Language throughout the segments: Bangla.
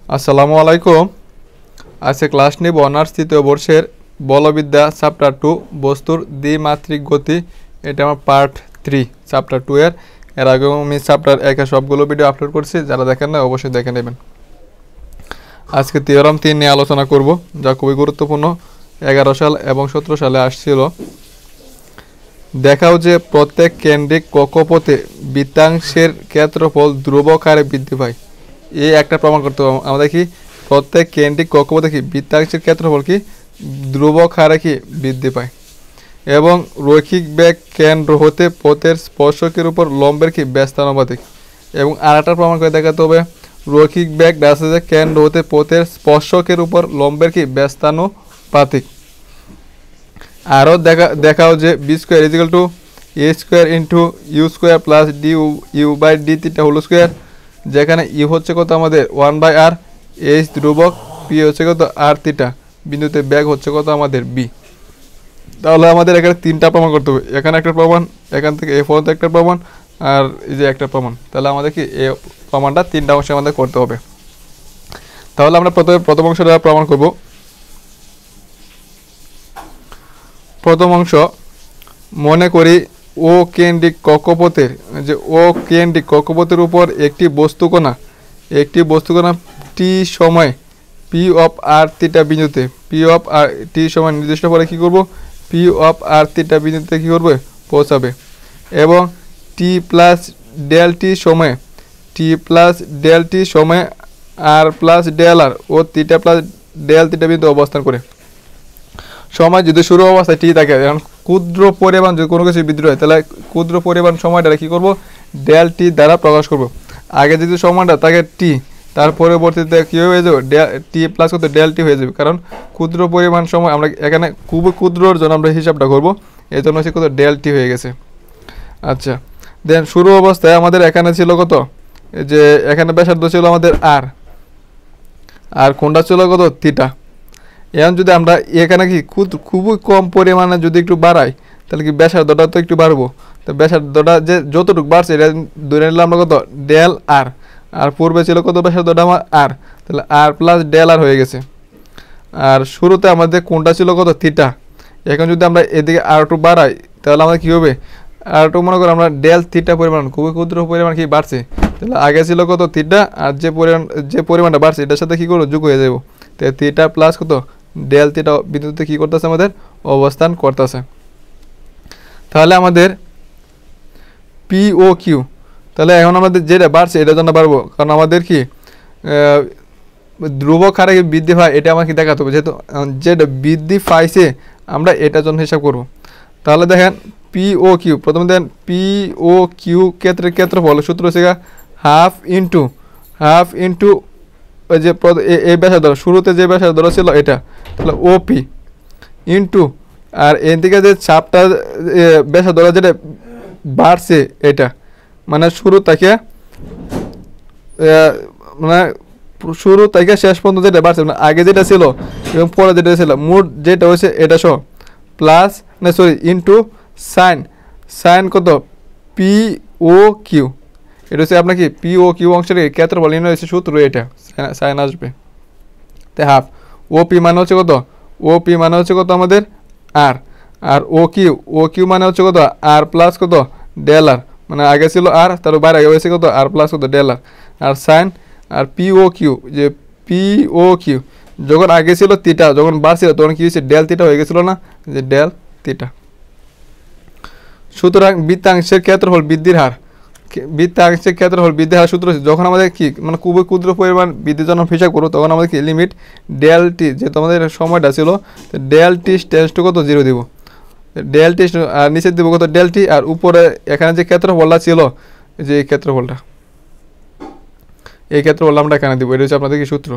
আসসালামু আলাইকুম। আজকে ক্লাস নিব অনার্স তৃতীয় বর্ষের বলবিদ্যা চ্যাপ্টার 2 বস্তুর দ্বিমাত্রিক গতি। এটা আমার পার্ট 3 চ্যাপ্টার 2 এর আগেও আমি চ্যাপ্টার 1 এর সবগুলো ভিডিও আপলোড করছি, যারা দেখেন না অবশ্যই দেখে নেবেন। আজকে থিওরাম 3 নিয়ে আলোচনা করব, যা খুবই গুরুত্বপূর্ণ। 11 সাল এবং 17 সালে আসছিল। দেখাও যে প্রত্যেক কেন্দ্রিক কক্ষপথে বৃত্তাংশের ক্ষেত্রফল ধ্রুবক হারে বৃদ্ধি পায়। এই একটা প্রমাণ করতে হবে আমাদের কি প্রত্যেক কেন্দ্রিক কক্ষপথে কি বৃত্তাংশের ক্ষেত্রফল কি ধ্রুবক হারে কি বৃদ্ধি পায়, এবং রৈখিক বেগ কেন্দ্র হতে পথের স্পর্শকের উপর লম্বের কি ব্যস্তানুপাতিক। এবং আর একটা প্রমাণ করে দেখাতে হবে রৈখিক বেগ ডাসে কেন্দ্র হতে পথের স্পর্শকের উপর লম্বের কি ব্যস্তানুপাতিক। আরও দেখাও যে B square equal to A square into U square plus D U by D theta whole square, যেখানে ইউ হচ্ছে কত আমাদের 1/r, এইচ ধ্রুবক, পি হচ্ছে কত আর থিটা, বিন্দুতে ব্যাগ হচ্ছে কত আমাদের বি। তাহলে আমাদের এখানে 3টা প্রমাণ করতে হবে। এখানে একটা প্রমাণ, এখান থেকে এ পর্যন্ত একটা প্রমাণ, আর এই যে একটা প্রমাণ। তাহলে আমাদের কি এই প্রমাণটা 3টা অংশে আমাদের করতে হবে। তাহলে আমরা প্রথম অংশটা প্রমাণ করব। প্রথম অংশ, মনে করি ও কেন্দ্রিক কক্ষপথের উপর একটি বস্তুকণা টি সময় পি অফ আর থিটা বিন্দুতে পি অফ আর টি সময় নির্দিষ্ট পরে কী করব, পি অফ আর থিটা বিন্দুতে কী করবে, পৌঁছাবে। এবং টি প্লাস ডেল টি সময় আর প্লাস ডেল আর ও থিটা প্লাস ডেল থিটা বিন্দু অবস্থান করে। সময় যদি শুরু অবস্থায় টি থাকে, এখন ক্ষুদ্র পরিমাণ যদি কোনো কিছু বৃদ্ধি হয়, তাহলে ক্ষুদ্র পরিমাণ সময়টা কী করব, ডেল টি দ্বারা প্রকাশ করব। আগে যদি সময়টা থাকে টি, তার পরবর্তীতে কী হয়ে যাবে, টি প্লাস কত ডেল টি হয়ে যাবে। কারণ ক্ষুদ্র পরিমাণ সময় আমরা এখানে খুবই ক্ষুদ্রর জন্য আমরা হিসাবটা করব, এই জন্য হচ্ছে কত ডেল টি হয়ে গেছে। আচ্ছা, দেন শুরু অবস্থায় আমাদের এখানে ছিল কত, যে এখানে ব্যাসার্ধ ছিল আমাদের আর কোনটা ছিল কত থিটা। এখন যদি আমরা এখানে কি খুবই কম পরিমাণে যদি একটু বাড়াই, তাহলে কি ব্যাসার্ধটা তো একটু বাড়বো। তো ব্যাসার্ধটা যে যতটুকু বাড়ছে এটা ধরে নিলাম আমরা কত ডেল আর পূর্বে ছিল কত ব্যাসার্ধটা আমার আর, তাহলে আর প্লাস ডেল আর হয়ে গেছে। আর শুরুতে আমাদের কোনটা ছিল কত থিটা। এখন যদি আমরা এদিকে আর একটু বাড়াই, তাহলে আমাদের কী হবে, আর একটু মনে করো আমরা ডেল থিটা পরিমাণ খুবই ক্ষুদ্র পরিমাণ কি বাড়ছে, তাহলে আগে ছিল কত থিটা, আর যে পরিমাণটা বাড়ছে এটার সাথে কী করবো, যোগ হয়ে যাবো। তো থিটা প্লাস কত ডেল থিটা বিন্দুতে কী করতেছে, আমাদের অবস্থান করতেছে। তাহলে আমাদের পি ও কিউ, তাহলে এখন আমাদের যেটা বাড়ছে এটার জন্য বাড়বো, কারণ আমাদের কি ধ্রুবক হারে বৃদ্ধি হয়, এটা আমাকে দেখাতে হবে। যেহেতু যেটা বৃদ্ধি পাইছে আমরা এটার জন্য হিসাব করব। তাহলে দেখেন পি ও কিউ, প্রথমে দেখেন পি ও কিউ ক্ষেত্রফল সূত্র হচ্ছে হাফ ইন্টু ওই যে এই ব্যাসার্ধ, শুরুতে যে ব্যাসার্ধ ছিল এটা, তাহলে ওপি ইন্টু আর এর দিকে যে চাপটা ব্যাসার্ধ যেটা বাড়ছে এটা, মানে শুরু থেকে শেষ পর্যন্ত যেটা বাড়ছে, মানে আগে যেটা ছিল এবং পরে যেটা ছিল মোট যেটা হয়েছে এটা সহ প্লাস ইন্টু সাইন কত পি ও কিউ। এটা হচ্ছে আপনার কি পি ও কিউ অংশের ক্ষেত্রফল নির্ণয় হয়েছে সূত্র, এটা সাইন আসবে। তাই হাফ ও পি মানে হচ্ছে কত আমাদের আর ও কিউ মানে হচ্ছে কত আর প্লাস কত ডেল আর, মানে আগে ছিল আর তার বাইরে আগে হয়েছে কত আর প্লাস কত ডেল আর সাইন আর পি ও কিউ যখন আগে ছিল থিটা, যখন বাড়ছিল তখন কি হয়েছে ডেল থিটা হয়ে গেছিল না, যে ডেল থিটা। সুতরাং বৃত্তাংশের ক্ষেত্রফল বৃদ্ধির হার সূত্র হচ্ছে যখন আমাদের কি মানে খুবই ক্ষুদ্র পরিমাণ বৃদ্ধির জন্য হিসাব করবো, তখন আমাদের কি লিমিট ডেল টি, যেহেতু আমাদের সময়টা ছিল ডেল টি টেন্ডস টু কত 0 দিব, ডেল টি আর নিচে দিব কত ডেল টি, আর উপরে এখানে যে ক্ষেত্রফলটা ছিল, যে এই ক্ষেত্রফলটা আমরা এখানে দিব। এটা হচ্ছে আপনাদের কি সূত্র।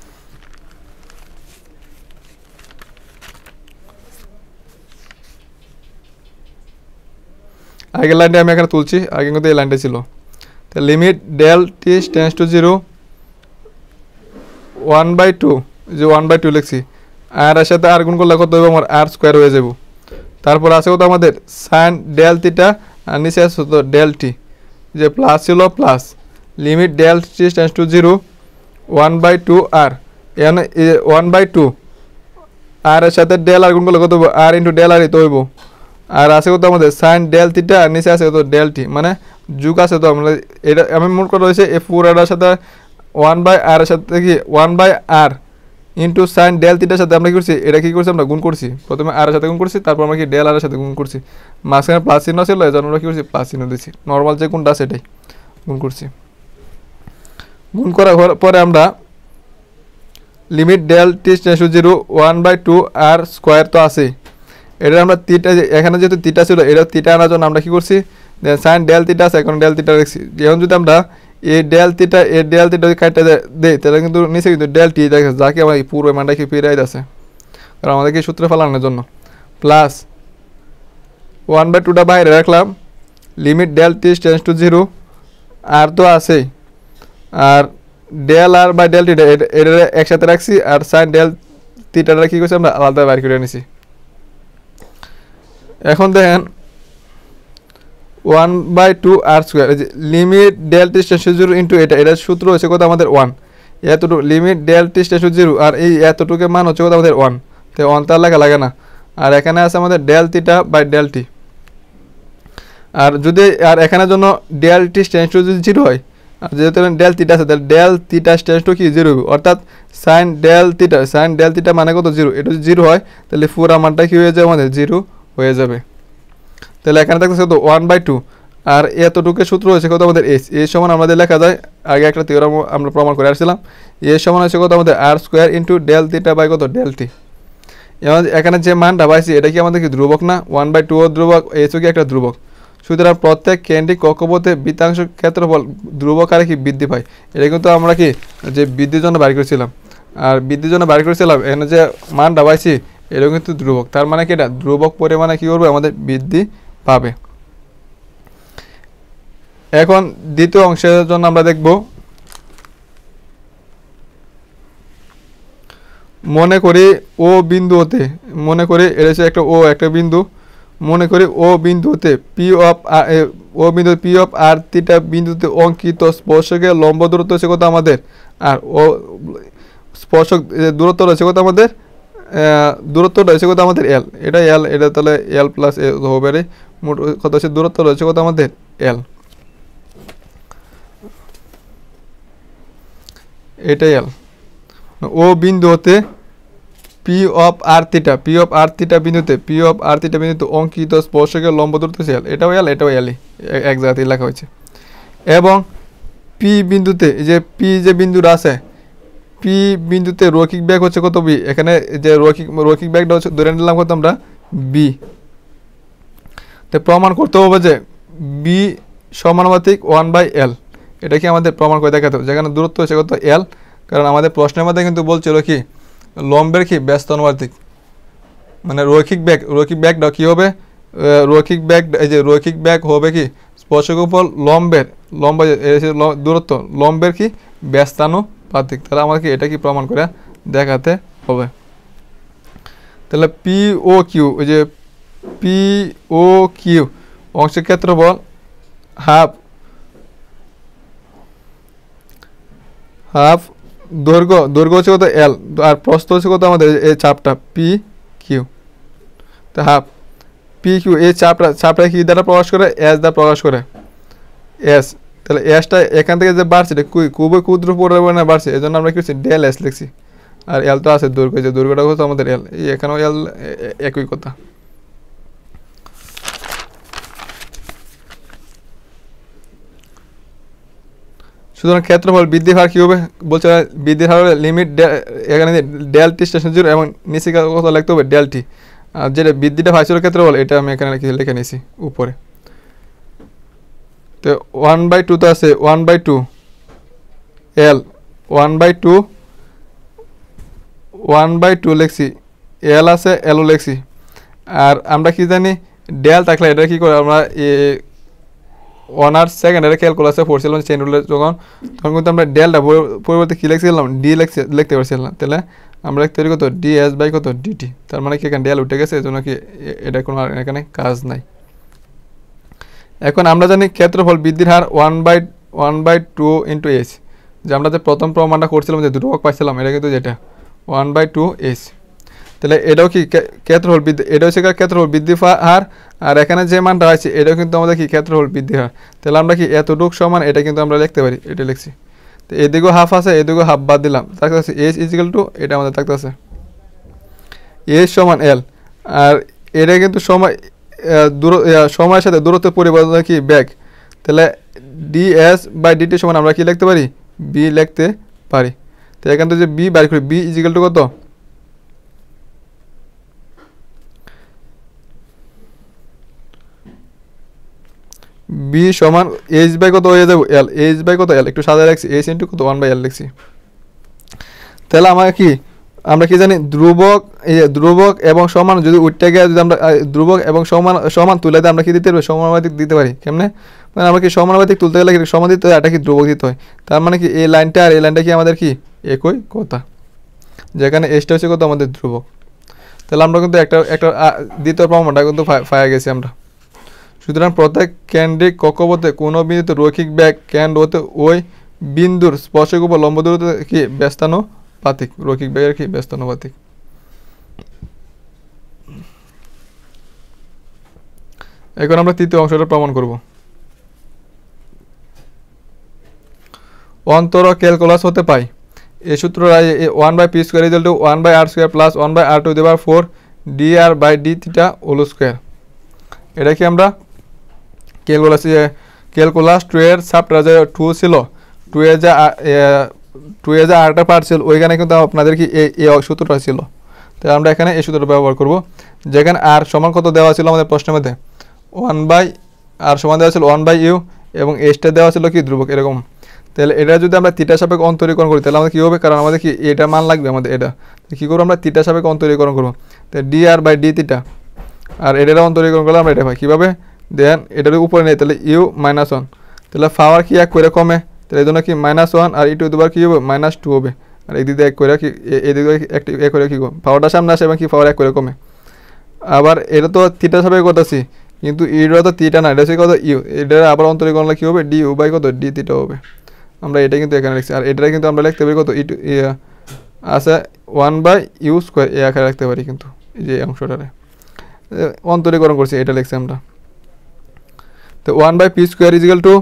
আগের লাইনটা আমি এখানে তুলছি, আগে কিন্তু এই লাইনটা ছিল। তো limit del T tends to 0 1/2, যে 1/2 লিখছি, আর এর সাথে আর গুণ করলে কত হবে আমার আর স্কোয়ার হয়ে যাব। তারপর আছে কত আমাদের সাইন ডেল থিটা, আর নিচে আছে তো ডেল টি, যে প্লাস ছিল plus limit del T tends to 0 1/2 R এখানে 1/2 আর এর সাথে ডেল আর গুণ করলে কত হইব আর ইন্টু ডেল আর তো হইব আর আছে কত আমাদের সাইন ডেল থিটা আর নিচে আছে কত ডেল টি মানে যুগ আছে তো আমরা এটা আমি মনে করা হয়েছে এই পুরোটার সাথে 1/r এর সাথে কি 1/r ইন্টু সাইন ডেল থিটার সাথে আমরা কি করছি এটা কি করছি আমরা গুণ করছি প্রথমে আর এর সাথে গুণ করছি তারপর আমরা কি ডেল আর এর সাথে গুণ করছি মাঝখানে প্লাস চিহ্ন ছিল এজন্য আমরা কি করছি প্লাস চিহ্ন দিয়েছি নরমাল যে কোনটা আছে এটাই গুণ করছি গুণ করার পরে আমরা limit del T tends to 0 1/2 R square তো আছে এটা আমরা থিটা এখানে যেহেতু থিটা ছিল এটা থিটা আনার জন্য আমরা কি করছি সাইন ডেল থিটা আছে এখন ডেল থিটা রাখছি এখন যদি আমরা এই ডেল থিটা কাটতে দেই তাহলে কিন্তু নিচে কিন্তু ডেল টি দেখে যাকে আমরা পুরো মানটা কি ফিরে আইতাছে কারণ আমাদেরকে সূত্র ফেলানোর জন্য প্লাস 1/2টা বাইরে রাখলাম limit del T tends to 0 R তো আছে আর del R by del theta এটা একসাথে রাখছি আর সাইন ডেল থিটাটা কি করছি আমরা আলাদা বাইর করে নিছি এখন দেখেন 1/2 R square limit del T tends to 0 into এটা সূত্র হচ্ছে কত আমাদের 1 এতটুকু limit del T tends to 0 R এই এতটুকুর মান হচ্ছে কত আমাদের 1 তো 1 তার লাগে না আর এখানে আছে আমাদের del theta by del T আর যদি আর এখানের জন্য ডেল টি টেন্ডস টু 0 হয় আর যেহেতু ডেল থিটা আছে তাহলে ডেল থিটা টেন্ডস টু কি 0 হবে অর্থাৎ সাইন ডেল থিটা মানে কত 0 এটা যদি 0 হয় তাহলে পুরো মানটা কি হয়ে যাবে আমাদের 0 হয়ে যাবে তাহলে এখানে থাকতেছে কত 1/2 আর এতটুকু সূত্র হচ্ছে কত আমাদের এ সমান আমাদের লেখা যায় আগে একটা থিওরাম আমরা প্রমাণ করে আসছিলাম এ সমান হচ্ছে কত আমাদের R square into del theta by কত ডেল টি এখানে যে মানটা পাইছি এটা কি আমাদের কি ধ্রুবক না 1/2 ও ধ্রুবক এসও কি একটা ধ্রুবক সুতরাং প্রত্যেক কেন্দ্রিক কক্ষপথে বৃত্তাংশ ক্ষেত্রফল ধ্রুবক আরে কি বৃদ্ধি পায় এটা কিন্তু আমরা কি যে বৃদ্ধির জন্য বাড়ি করেছিলাম আর বৃদ্ধির জন্য বাড়ি করেছিলাম এখানে যে মানটা পাইছি এটা কিন্তু ধ্রুবক তার মানে কি এটা ধ্রুবক পরিমাণে কি করবে আমাদের বৃদ্ধি পাবে এখন দ্বিতীয় অংশের জন্য আমরা দেখব মনে করি ও বিন্দু হতে মনে করি এটা হচ্ছে একটা বিন্দু মনে করি ও বিন্দুতে পি অফ আর থিটা বিন্দুতে অঙ্কিত স্পর্শকের লম্ব দূরত্ব হচ্ছে কত আমাদের আর ও স্পর্শক দূরত্ব রয়েছে কত আমাদের দূরত্বটা হচ্ছে কত আমাদের এল এটা এল এটা তাহলে এল প্লাস এ হবে রে মোট কত হচ্ছে দূরত্ব রয়েছে কত আমাদের এল এটা এল ও বিন্দু হতে পি অফ আর থিটা বিন্দুতে অঙ্কিত স্পর্শকের লম্ব দূরত্ব এল এটাও এলই এক জায়গাতেই লেখা হয়েছে এবং পি বিন্দুতে এই যে পি যে বিন্দুটা আছে পি বিন্দুতে রৈখিক বেগ হচ্ছে কত বি এখানে যে রৈখিক বেগটা হচ্ছে ধরে নিলাম কত আমরা বি তো প্রমাণ করতে হবে যে বি সমানুপাতিক 1/l এটা কি আমাদের প্রমাণ করে দেখাতে হবে যেখানে দূরত্ব হচ্ছে কত এল কারণ আমাদের প্রশ্নের মধ্যে কিন্তু বলছিল কি লম্বের কি ব্যস্ত অনুপাতিক মানে রৈখিক বেগটা কি হবে রৈখিক বেগ হবে কি স্পর্শকের উপর লম্ব দূরত্ব লম্বের কি ব্যস্তানুপাতিক তাহলে আমাকে এটা কি প্রমাণ করে দেখাতে হবে তাহলে পি ও কিউ ওই যে পি ও কিউ অংশের ক্ষেত্রফল হাফ দৈর্ঘ্য হচ্ছে কত এল আর প্রস্থ হচ্ছে কত আমাদের এই চাপটা পি কিউ তো হাফ পি কিউ এই চাপটা কি দ্বারা প্রকাশ করে এস দ্বারা প্রকাশ করে এস তাহলে এসটা এখান থেকে যে বাড়ছে এটা খুবই ক্ষুদ্র পরিমাণে বাড়ছে এই জন্য আমরা কি করছি ডেল এস লিখছি আর এল তো আছে দৈর্ঘ্য যে দৈর্ঘ্যটা হচ্ছে আমাদের এল এখানেও এল একই কথা সুতরাং ক্ষেত্রফল বৃদ্ধির হার কী হবে বলছে বৃদ্ধির হার হবে লিমিট এখানে ডেল টি স্টেশন 0 এবং নিচে কত লিখতে হবে ডেল টি আর যেটা বৃদ্ধিটা ভাইসের ক্ষেত্রফল এটা আমি এখানে লিখে নিয়েছি উপরে তো 1/2 তো আছে 1/2 এল 1/2 লিখছি এল আছে এলও লিখছি আর আমরা কি জানি ডেল থাকলে এটা কি করে আমরা অনার্স সেকেন্ডারি ক্যালকুলাসে পড়ছিলাম চেইন রুলের তখন কিন্তু আমরা ডেলটা পরিবর্তে কী লিখছিলাম ডি লিখতে পারছিলাম তাহলে আমরা লিখতে পারি কত ডি এস বাই কত ডিটি তার মানে কি এখানে ডেল উঠে গেছে এজন্য কি এটা কোনো এখানে কাজ নাই এখন আমরা জানি ক্ষেত্রফল বৃদ্ধির হার 1/2 ইন্টু এস যে আমরা যে প্রথম প্রমাণটা করছিলাম যে ধ্রুবক পাইছিলাম, এটা কিন্তু যেটা 1/2h। তাহলে এটাও কি ক্ষেত্রফল বৃদ্ধি, এটা হচ্ছে ক্ষেত্রফল বৃদ্ধি হার, আর এখানে যে মানটা আছে এটাও কিন্তু আমাদের কি ক্ষেত্রফল বৃদ্ধি হার। তাহলে আমরা কি এতটুক সমান এটা কিন্তু আমরা লিখতে পারি, এটা লিখছি। তো এদিকেও হাফ আছে, এদিকেও হাফ বাদ দিলাম, থাকতেছে h = এটা আমাদের থাকতেছে h = l। আর এটা কিন্তু সময়ের সাথে দূরত্বের পরিবর্তন কি বেগ। তাহলে ds/dt সমান আমরা কি লিখতে পারি, b লিখতে পারি। তো এখান থেকে যে b বাইর করি, b = কত, b সমান h বাই কত হয়ে যাবে l, h বাই কত l, একটু সাদা লিখছি, h * কত 1/l লিখছি। তাহলে আমরা কি জানি, ধ্রুবক এবং সমান যদি উঠতে গিয়ে যদি আমরা ধ্রুবক এবং সমান তুলে দিয়ে আমরা কি দিতে পারি, সমানুপাতিক দিতে পারি। কেমনে, মানে আমরা কি সমানুপাতিক তুলতে গেলে সমান দিতে হয়, এটা কি ধ্রুবক দিতে হয়। তার মানে কি এই লাইনটা আর এই লাইনটা কি আমাদের কি একই কথা, যেখানে এসটা হচ্ছে কত আমাদের ধ্রুবক। তাহলে আমরা কিন্তু একটা দ্বিতীয় প্রমাণটা কিন্তু পাওয়া গেছি আমরা। সুতরাং প্রত্যেক কেন্দ্রিক কক্ষপথে কোনো বিন্দুতে রৈখিক বেগ কেন্দ্র হতে ওই বিন্দুর স্পর্শক উপর লম্ব দূরত্ব কি ব্যস্তানুপাতিক, রৈখিক বেগের কি ব্যস্তানুপাতিক। এখন আমরা তৃতীয় অংশটা প্রমাণ করব। অন্তর ক্যালকুলাস হতে পাই এই সূত্র 1/p² = 1/r² + 1/r⁴ dr/dθ whole square. এটা কি আমরা ক্যালকুলাস 2 এর চ্যাপ্টার 2 ছিল, 2 এর যে আরেকটা পার্ট ছিল ওইখানে কিন্তু আপনাদের কি এই সূত্রটা ছিল। তাই আমরা এখানে এই সূত্রটা ব্যবহার করব, যেখানে r সমান কত দেওয়া ছিল আমাদের প্রশ্নের মধ্যে, 1/r সমান দেওয়া ছিল 1/u এবং h দেওয়া ছিল কি ধ্রুবক এরকম। তাহলে এটা যদি আমরা থিটা সাপেক্ষে অন্তরীকরণ করি তাহলে আমাদের কী হবে, কারণ আমাদের কি এটা মান লাগবে আমাদের, এটা কী করবো আমরা থিটা সাপেক্ষে অন্তরীকরণ করবো। তাহলে dr/dθ, আর এটার অন্তরীকরণ করলে আমরা এটা পাই কীভাবে, দেন এটার উপরে নেই, তাহলে u - 1, তাহলে পাওয়ার কি এক করে কমে, তাহলে এই জন্য কি -1 আর e² কী হবে -2 হবে, আর এই দিকে এক করে কি এদিকে একটি এক করে কী পাওয়ারটা সামনে আসে এবং কি পাওয়ার এক করে কমে। আবার এটা তো থিটা সাপেক্ষে করতেছি, কিন্তু ইটা তো থিটা না, এটা হচ্ছে কত ইউ, এটার আবার অন্তরীকরণ কী হবে du/কত dθ হবে। আমরা এটা কিন্তু এখানে লিখছি, আর এটা কিন্তু আমরা লিখতে পারি কত আছে 1/u², এই আকারে রাখতে পারি, কিন্তু এই যে অংশটারে অন্তরীকরণ করছি এটা লিখছি আমরা। তো 1/p² =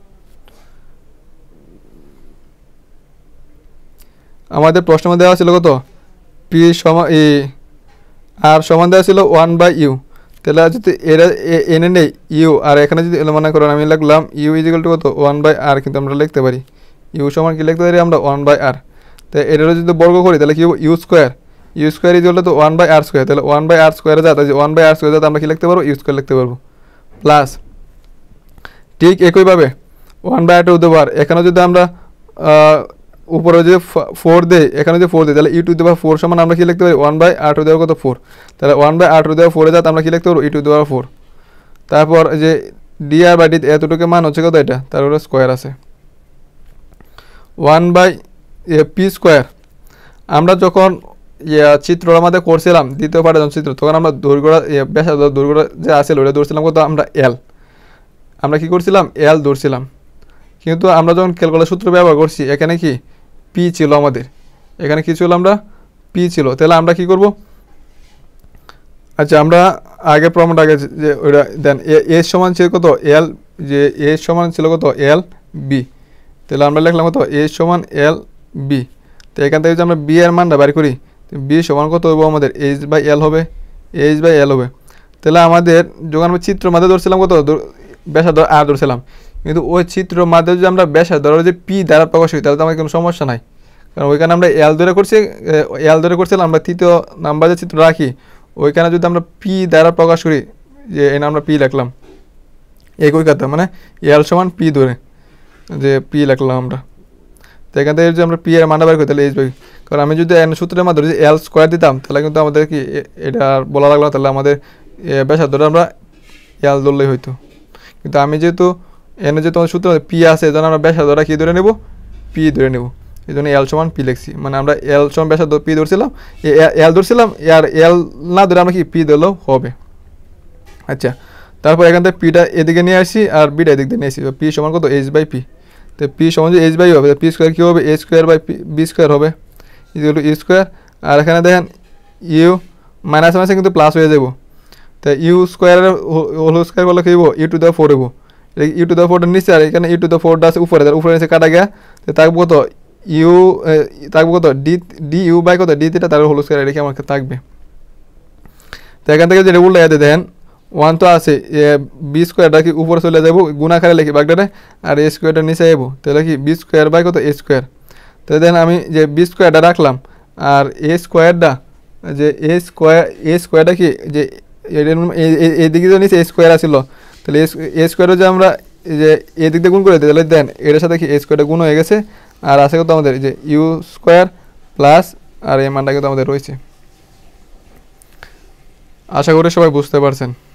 আমাদের প্রশ্ন দেওয়া ছিল কত, p সমান আর সমান দেওয়া ছিল 1/u। তাহলে যদি এটা এনে নেই ইউ, আর এখানে যদি মনে করেন আমি লিখলাম u = কত 1/r, কিন্তু আমরা লিখতে পারি ইউ সমান কি লিখতে পারি আমরা 1/r। তাই এটারও যদি বর্গ করি তাহলে কি হবে u² = তো 1/r², তাহলে 1/r² যাতে 1/r² যাতে আমরা কি লিখতে পারবো u² লিখতে পারবো, প্লাস ঠিক একইভাবে 1/r², এখানে যদি আমরা উপরে যদি 4 দেই, এখানে যদি 4 দিই তাহলে e⁴ সমান আমরা কি লিখতে পারি 1/r² কত 4, তাহলে 1/r² যাতে আমরা কি লিখতে পারবো e⁴। তারপর যে dr/dθ এতটুকু মান হচ্ছে কত, এটা তার উপরে স্কোয়ার আছে 1/p²। আমরা যখন চিত্র আমাদের করছিলাম দ্বিতীয় পাঠে যখন চিত্র, তখন আমরা দৈর্ঘ্যটা দৈর্ঘ্যটা যে আসছিল ওটা ধরছিলাম কত আমরা l, আমরা কি করছিলাম l ধরছিলাম। কিন্তু আমরা যখন ক্যালকুলাস সূত্র ব্যবহার করছি এখানে কি p ছিল আমাদের, এখানে কি ছিল আমরা p ছিল। তাহলে আমরা কি করব, আচ্ছা আমরা আগে প্রমাণটা আগে যে ওইটা দেন a সমান ছিল কত l, যে a সমান ছিল কত lb, তাহলে আমরা লিখলাম কত a সমান lb। তো এখান থেকে যদি আমরা b এর মানটা বের করি, b সমান কত হবে আমাদের h/l হবে, h/l হবে। তাহলে আমাদের যখন আমরা চিত্র মাঝে ধরছিলাম কত ব্যাসার্ধ r ধরছিলাম, কিন্তু ওই চিত্র মাঝে যদি আমরা ব্যাসার্ধ যে p দ্বারা প্রকাশ করি তাহলে তো আমাদের কোনো সমস্যা নাই, কারণ ওইখানে আমরা l ধরে করছিলাম। আমরা তৃতীয় নাম্বার যে চিত্র রাখি ওইখানে যদি আমরা p দ্বারা প্রকাশ করি, যে এখানে আমরা p লিখলাম একই কথা, মানে l সমান p ধরে যে p লিখলাম আমরা। তো এখান থেকে যদি আমরা p এর মানটা বের করি তাহলে h/, কারণ আমি যদি সূত্রের মাধ্যমে যদি l² দিতাম তাহলে কিন্তু আমাদের কি এটা আর বলা লাগলো, তাহলে আমাদের ব্যাসার্ধটা আমরা l ধরলেই হইতো। কিন্তু আমি যেহেতু এনে যে তোমার সূত্র p আছে, এই জন্য আমরা ব্যাসার্ধটা কি ধরে নেব p ধরে নেব, এই জন্য l সমান p লিখছি, মানে আমরা l সমান ব্যাসার্ধ p ধরছিলাম, l ধরছিলাম, আর l না ধরে আমরা কি p ধরলেও হবে। আচ্ছা তারপর এখান থেকে পিটা এদিকে নিয়ে আসি আর বিটা এদিক দিয়ে নিয়ে আসি, p সমান কত h/p। তো পি সমান যে এইচ বাই হবে, পি স্কোয়ার কী হবে, A square by B square হবে, ইকুয়াল টু ইউ স্কোয়ার। আর এখানে দেখেন ইউ মাইনাস মাইনাসে কিন্তু প্লাস হয়ে যাব, তো ইউ স্কোয়ারের হোল স্কোয়ার করলে কী হইব, ইউ টু দ্য ফোর হইব। ইউ টু দ্য ফোরটা নিচে আর এখানে ইউ টু দ্য ফোরটা আছে উপরে, তার উপরে নিচে কাটা গিয়া, তো থাকবো কত ইউ, থাকবো কত ডি, ডি ইউ বাই কত ডি থিটা তার হোল স্কোয়ার রেখে আমাকে থাকবে। তো এখান থেকে যেটা উল্টা যেতে দেন ওয়ান তো আছে, বি স্কোয়ারটা কি উপরে চলে যাবো গুণাকারে লিখি বাগদারে, আর এ স্কোয়ারটা নিচে যাবো, তাহলে কি বি স্কোয়ার বাই কত এ স্কোয়ার। তো দেখেন আমি যে বি স্কোয়ারটা রাখলাম, আর এ স্কোয়ারটা যে এ স্কোয়ারটা কি যে এদিকে তো নিচে এ স্কোয়ার আসছিল, তাহলে এ স্কোয়ারও যে আমরা যে এদিক দিয়ে গুণ করে দিই, তাহলে দেন এটার সাথে কি এ স্কোয়ারটা গুণ হয়ে গেছে, আর আছে কত আমাদের যে ইউ স্কোয়ার প্লাস আর এই মানটা কিন্তু আমাদের রয়েছে। আশা করি সবাই বুঝতে পারছেন।